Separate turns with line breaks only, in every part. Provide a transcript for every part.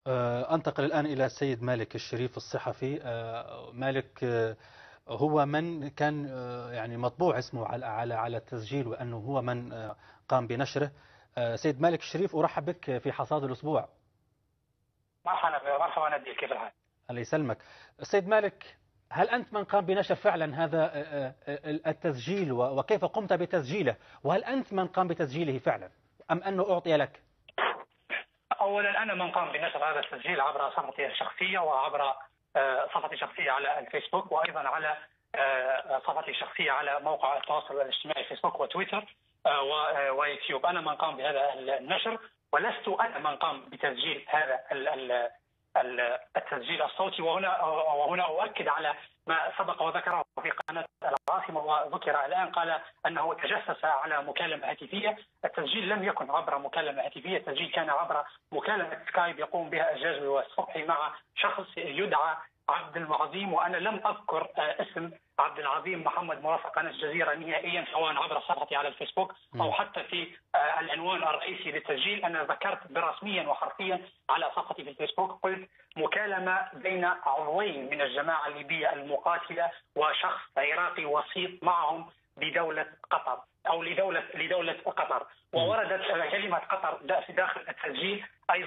أنتقل الآن إلى السيد مالك الشريف الصحفي. مالك هو من كان يعني مطبوع اسمه على التسجيل، وأنه هو من قام بنشره. سيد مالك الشريف، أرحب بك في حصاد الأسبوع.
مرحبا نديل، كيف الحال؟
الله يسلمك. السيد مالك، هل أنت من قام بنشر فعلا هذا التسجيل، وكيف قمت بتسجيله؟ وهل أنت من قام بتسجيله فعلا أم أنه أعطي لك؟
اولا انا من قام بنشر هذا التسجيل عبر صفحتي الشخصيه، وعبر صفحتي الشخصيه على الفيسبوك، وايضا على صفحتي الشخصيه على موقع التواصل الاجتماعي فيسبوك وتويتر ويوتيوب. انا من قام بهذا النشر، ولست انا من قام بتسجيل هذا التسجيل الصوتي. وهنا اؤكد على ما سبق وذكره في قناه العاصمه وذكر الان، قال انه تجسس على مكالمه هاتفيه. التسجيل لم يكن عبر مكالمه هاتفيه، التسجيل كان عبر مكالمه سكايب يقوم بها الجازوي والصبحي مع شخص يدعى عبد العظيم، وانا لم اذكر اسم عبد العظيم محمد مرافق قناه الجزيره نهائيا، سواء عبر صفحتي على الفيسبوك او حتى في العنوان الرئيسي للتسجيل. انا ذكرت برسميا وحرفيا على صفحتي في الفيسبوك، قلت مكالمه بين عضوين من الجماعه الليبيه المقاتله وشخص عراقي وسيط معهم بدوله قطر او لدوله قطر. ووردت كلمه قطر في داخل التسجيل.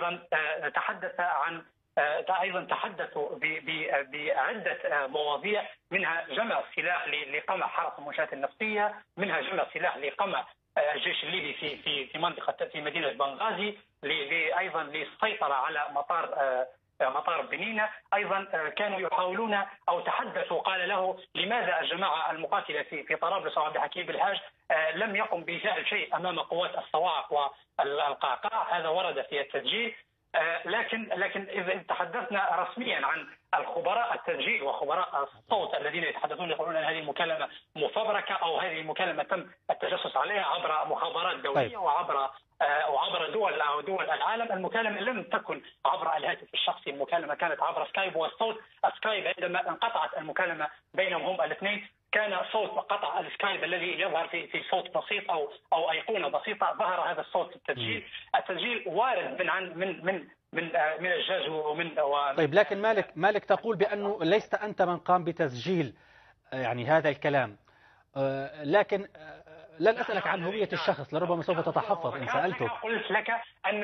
ايضا تحدثوا بعده مواضيع، منها جمع سلاح لقمع حرس المنشآت النفطيه، منها جمع سلاح لقمع الجيش الليبي في منطقه في مدينه بنغازي، ايضا للسيطره على مطار بنينة. ايضا كانوا يحاولون او تحدثوا، قال له لماذا الجماعه المقاتله في طرابلس وعبد الحكيم بالهاج لم يقم بفعل شيء امام قوات الصواعق والقعقاع. هذا ورد في التسجيل. لكن اذا تحدثنا رسميا عن الخبراء التسجيل وخبراء الصوت الذين يتحدثون يقولون ان هذه المكالمه مفبركه، او هذه المكالمه تم التجسس عليها عبر مخابرات دوليه.
طيب.
وعبر دول العالم. المكالمه لم تكن عبر الهاتف الشخصي، المكالمه كانت عبر سكايب. والصوت سكايب عندما انقطعت المكالمه بينهم هم الاثنين، كان صوت قطع السكايب الذي يظهر في صوت بسيط او ايقونه بسيطه، ظهر هذا الصوت في التسجيل. التسجيل وارد من الجازو
طيب، لكن مالك تقول بأنه ليست أنت من قام بتسجيل يعني هذا الكلام، لكن لن أسألك عن هوية الشخص، لربما سوف تتحفظ إن سألتك.
قلت لك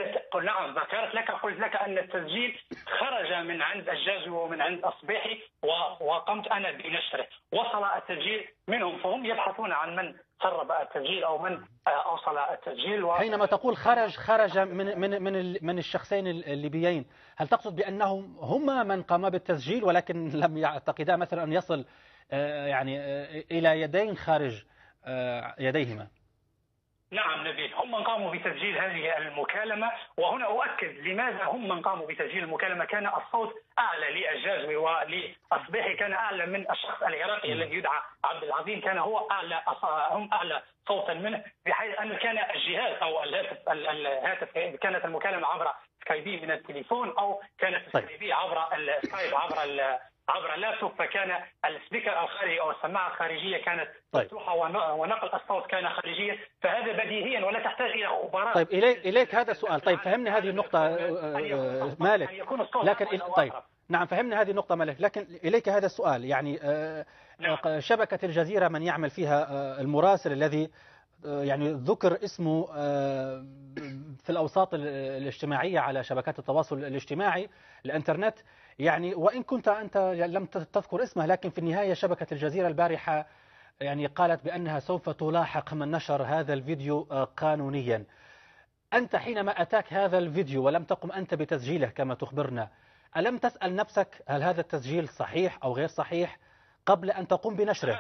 أن التسجيل خرج من عند الجازو ومن عند الصبيحي، وقمت أنا بنشره. وصل التسجيل منهم، فهم يبحثون عن من سرب التسجيل أو من أوصل التسجيل.
حينما تقول خرج من الشخصين الليبيين، هل تقصد بأنهم هما من قام بالتسجيل ولكن لم يعتقدا مثلا أن يصل يعني إلى يدين خارج يديهما؟
نعم نبيل، هم من قاموا بتسجيل هذه المكالمة. وهنا أؤكد لماذا هم من قاموا بتسجيل المكالمة. كان الصوت أعلى للجازوي وللصبيحي، كان أعلى من الشخص العراقي الذي يدعى عبد العظيم، كان هم أعلى صوتا منه، بحيث أن كان الجهاز أو الهاتف كانت المكالمة عبر سكايبي من التليفون، أو كانت سكايبي عبر السكايب عبر اللابتوب، فكان السبيكر الخارجي او السماعه الخارجيه كانت مفتوحه ونقل الصوت كان خارجيا. فهذا بديهيا ولا تحتاج الى خبراء.
طيب، اليك هذا السؤال. طيب، فهمنا هذه النقطه مالك. لكن طيب، نعم، فهمنا هذه النقطه مالك، لكن اليك هذا السؤال. يعني شبكه الجزيره من يعمل فيها المراسل الذي يعني ذكر اسمه في الأوساط الاجتماعية على شبكات التواصل الاجتماعي الإنترنت، يعني وإن كنت أنت لم تذكر اسمه، لكن في النهاية شبكة الجزيرة البارحة يعني قالت بأنها سوف تلاحق من نشر هذا الفيديو قانونيا. أنت حينما أتاك هذا الفيديو ولم تقم أنت بتسجيله كما تخبرنا، ألم تسأل نفسك هل هذا التسجيل صحيح أو غير صحيح قبل أن تقوم بنشره؟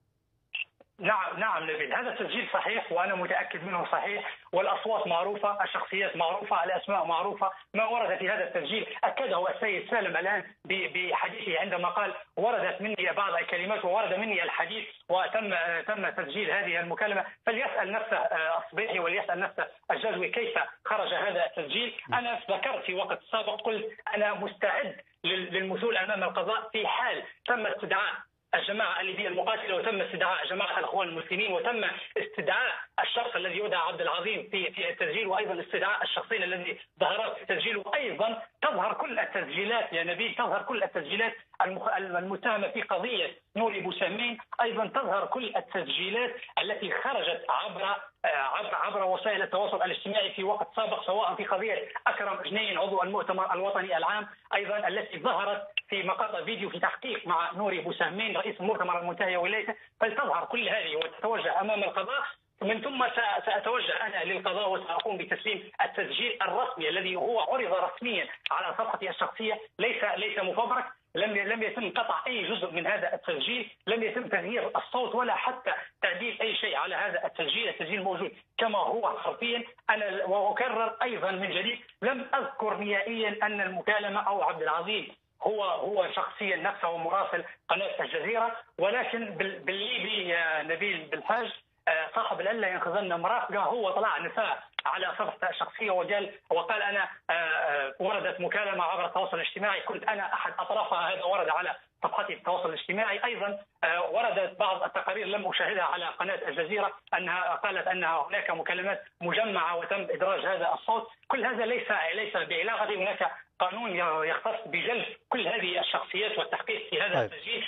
نعم نبيل، هذا التسجيل صحيح وأنا متأكد منه صحيح، والأصوات معروفة، الشخصيات معروفة، الأسماء معروفة. ما ورد في هذا التسجيل أكده السيد سالم الآن بحديثه عندما قال وردت مني بعض الكلمات وورد مني الحديث وتم تسجيل هذه المكالمة. فليسأل نفسه الصبيحي وليسأل نفسه الجازوي كيف خرج هذا التسجيل. أنا ذكرت في وقت سابق، قلت أنا مستعد للمثول أمام القضاء في حال تم استدعاء الجماعة الليبية المقاتلة، وتم استدعاء جماعة الأخوان المسلمين، وتم استدعاء الشخص الذي يدعى عبد العظيم في التسجيل، وأيضا استدعاء الشخصين الذي ظهرا في التسجيل، وأيضا تظهر كل التسجيلات يا نبيل، تظهر كل التسجيلات المتهمة في قضية نوري بوسامين، أيضا تظهر كل التسجيلات التي خرجت عبر وسائل التواصل الاجتماعي في وقت سابق، سواء في قضية أكرم جنين عضو المؤتمر الوطني العام، أيضا التي ظهرت في مقاطع فيديو في تحقيق مع نوري بوسامين رئيس المؤتمر المنتهي ولايته. فلتظهر كل هذه وتتوجه أمام القضاء، من ثم سأتوجه أنا للقضاء وسأقوم بتسليم التسجيل الرسمي الذي هو عرض رسميا على صفحتي الشخصية، ليس مفبرك، لم يتم قطع أي جزء من هذا التسجيل، لم يتم تغيير الصوت ولا حتى تعديل أي شيء على هذا التسجيل. التسجيل موجود كما هو حرفيا. أنا وأكرر أيضا من جديد، لم أذكر نهائيا أن المكالمة أو عبد العزيز هو شخصيا نفسه مراسل قناة الجزيرة، ولكن بالليبي يا نبيل بالحاج صاحب العله ينخذلنا مرافقه، هو طلع نساء على صفحته الشخصيه وقال انا وردت مكالمه عبر التواصل الاجتماعي، كنت انا احد اطرافها، هذا ورد على صفحتي التواصل الاجتماعي. ايضا وردت بعض التقارير لم اشاهدها على قناه الجزيره انها قالت ان هناك مكالمات مجمعه وتم ادراج هذا الصوت. كل هذا ليس بعلاقه، هناك قانون يختص بجلب كل هذه الشخصيات والتحقيق في هذا التسجيل.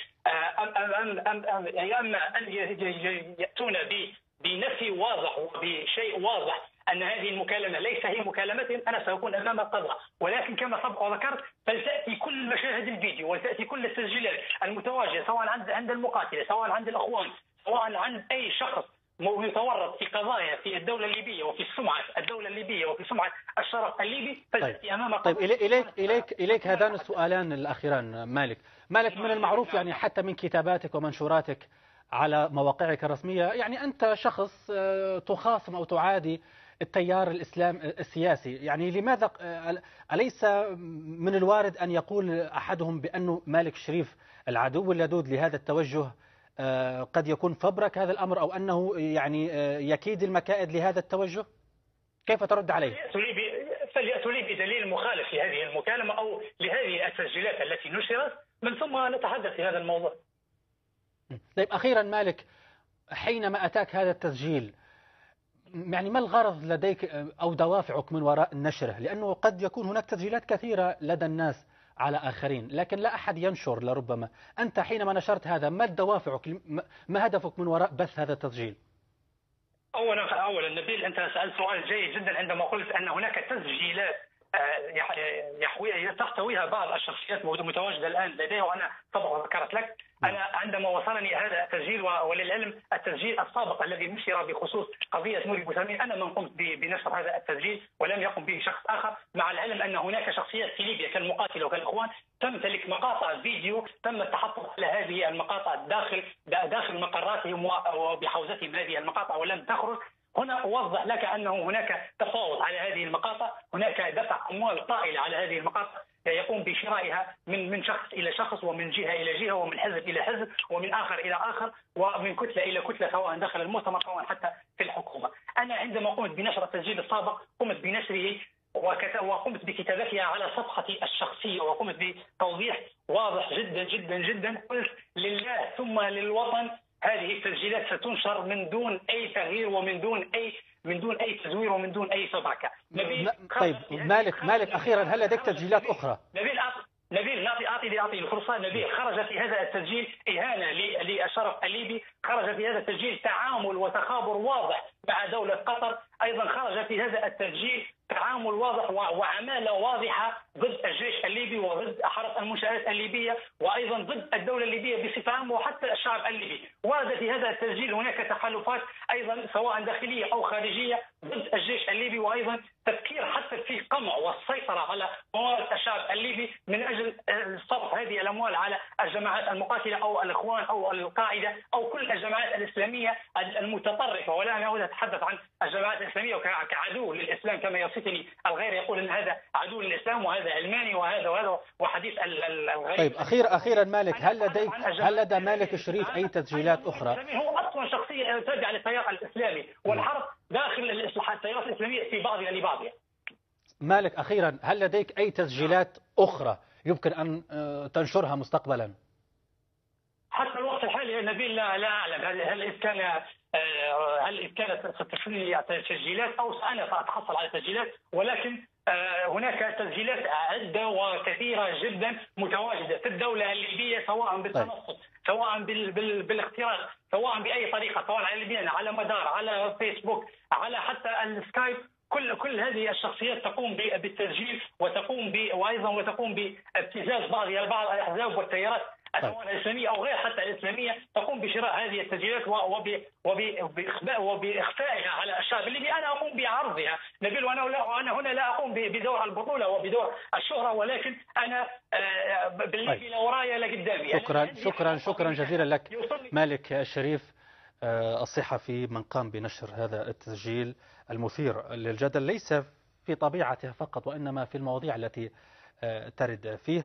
اما ان ياتون بنفي واضح وبشيء واضح ان هذه المكالمه ليس هي مكالمتهم، انا ساكون امام القضاء. ولكن كما سبق وذكرت، فلتاتي كل مشاهد الفيديو وتاتي كل التسجيلات المتواجده، سواء عند المقاتله، سواء عند الاخوان، سواء عند اي شخص يتورط في قضايا في الدوله الليبيه وفي سمعه الدوله الليبيه وفي سمعه الشرف الليبي، فلتاتي امام القضاء.
طيب اليك هذان السؤالان الاخيران مالك. من المعروف يعني حتى من كتاباتك ومنشوراتك على مواقعك الرسمية، يعني أنت شخص تخاصم أو تعادي التيار السياسي، يعني لماذا أليس من الوارد أن يقول أحدهم بأنه مالك شريف العدو اللدود لهذا التوجه قد يكون فبرك هذا الأمر، أو أنه يعني يكيد المكائد لهذا التوجه؟ كيف ترد عليه؟
فليأتوا لي بدليل مخالف لهذه المكالمة أو لهذه التسجيلات التي نشرت، من ثم نتحدث في هذا الموضوع.
طيب أخيرا مالك، حينما أتاك هذا التسجيل يعني ما الغرض لديك أو دوافعك من وراء نشره؟ لأنه قد يكون هناك تسجيلات كثيرة لدى الناس على آخرين لكن لا أحد ينشر لربما. أنت حينما نشرت هذا ما دوافعك؟ ما هدفك من وراء بث هذا التسجيل؟
أولا نبيل، أنت سألت سؤال جيد جدا عندما قلت أن هناك تسجيلات تحتويها بعض الشخصيات متواجدة الآن لديه، وأنا طبعا ذكرت لك. أنا عندما وصلني هذا التسجيل، وللعلم التسجيل السابق الذي نشر بخصوص قضية نوري بوسامين أنا من قمت بنشر هذا التسجيل ولم يقم به شخص آخر، مع العلم أن هناك شخصيات في ليبيا كالمقاتلة وكالإخوان تمتلك مقاطع فيديو تم التحفظ على هذه المقاطع داخل مقراتهم وبحوزتهم هذه المقاطع ولم تخرج. هنا أوضح لك أنه هناك تفاوض على هذه المقاطع، هناك دفع أموال طائلة على هذه المقاطع يقوم بشرائها من شخص إلى شخص، ومن جهة إلى جهة، ومن حزب إلى حزب، ومن آخر إلى آخر، ومن كتلة إلى كتلة، سواء داخل المؤتمر سواء حتى في الحكومة. أنا عندما قمت بنشر التسجيل السابق قمت بنشره وقمت بكتابتها على صفحتي الشخصية، وقمت بتوضيح واضح جدا جدا جدا، قلت لله ثم للوطن هذه التسجيلات ستنشر من دون أي تغيير ومن دون أي تزوير ومن دون أي فبركة.
طيب مالك أخيرا، هل لديك تسجيلات أخرى؟
نبيل أعطي الفرصة. نبيل، خرج في هذا التسجيل إهانة للشرف الليبي، خرج في هذا التسجيل تعامل وتخابر واضح مع دولة قطر، أيضا خرج في هذا التسجيل تعامل واضح وعمالة واضحة ضد الجيش الليبي وضد حرس المنشآت الليبية وأيضا ضد الدولة الليبية بصفة عامة وحتى الشعب الليبي. ورد في هذا التسجيل هناك تحالفات أيضا سواء داخلية أو خارجية ضد الجيش الليبي، وأيضا تفكير حتى في قمع والسيطرة على موارد الشعب الليبي من أجل صرف هذه الأموال على الجماعات المقاتلة أو الإخوان أو القاعدة أو كل الجماعات الإسلامية المتطرفة. ولا أنا أريد أتحدث عن الجماعات الإسلامية كعدو للإسلام كما يصفني الغير، يقول أن هذا عدو للإسلام وهذا علماني وهذا وحديث الغير.
طيب أخيرا مالك، هل لدى مالك شريف أي تسجيلات أخرى؟
هو أصلا شخصية تابعة للتيار الإسلامي والحرب داخل التيارات الإسلامية في بعضها لبعضها.
مالك أخيرا، هل لديك أي تسجيلات أخرى يمكن أن تنشرها مستقبلا؟
حتى الوقت الحالي يا نبيل لا أعلم هل إن كانت سترسل لي تسجيلات أو أنا سأتحصل على تسجيلات، ولكن هناك تسجيلات عدة وكثيرة جدا متواجدة في الدولة الليبية، سواء بالتنصت، سواء بالاختراق، سواء بأي طريقة، سواء على الليبيين، على مدار، على فيسبوك، على حتى السكايب. كل هذه الشخصيات تقوم بالتسجيل وايضا تقوم بابتزاز بعض الاحزاب والتيارات سواء الاسلاميه او غير حتى الاسلاميه، تقوم بشراء هذه التسجيلات وباخفائها على الشعب الليبي. انا اقوم بعرضها نبيل، وانا هنا لا اقوم بدور البطوله وبدور الشهره، ولكن انا بالليبي لا ورايا لا قدامي.
شكرا جزيلا لك مالك الشريف، الصحفي من قام بنشر هذا التسجيل المثير للجدل، ليس في طبيعته فقط وإنما في المواضيع التي ترد فيه.